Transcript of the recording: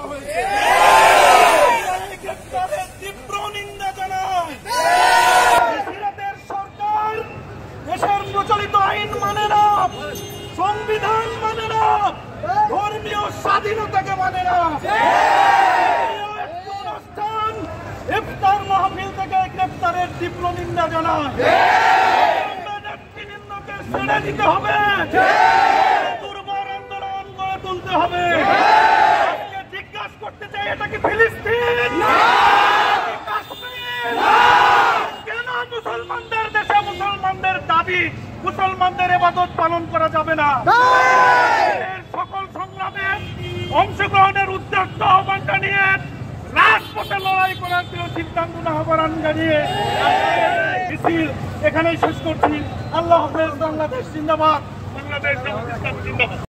হয়েছে। গ্রেপ্তারের তীব্র নিন্দা জানায়। সিরাতের সরকার দেশের প্রচলিত আইন মানে না, সংবিধান মানে না, ধর্মীয় স্বাধীনতাকে মানে না। অনুষ্ঠান ইফতার মাহফিল থেকে গ্রেপ্তারের তীব্র নিন্দা জানায়। নেতৃবৃন্দকে ছেড়ে দিতে হবে, দুর্বার আন্দোলন গড়ে তুলতে হবে। আজকে জিজ্ঞাসা করতে চাই, এটা কি ফিলিস্তিন? কেন মুসলমানদের দেশে মুসলমানদের দাবি, মুসলমানদের ইবাদত পালন করা যাবে না? সকল সংগ্রামে অংশগ্রহণের উদ্দেশ্য আহ্বান জানিয়ে রাজপথে লড়াই করার সিদ্ধান্ত আহ্বান জানিয়ে মিছিল এখানেই শেষ করছি। আল্লাহ হাফেজ। বাংলাদেশ জিন্দাবাদ। বাংলাদেশ জিন্দাবাদ।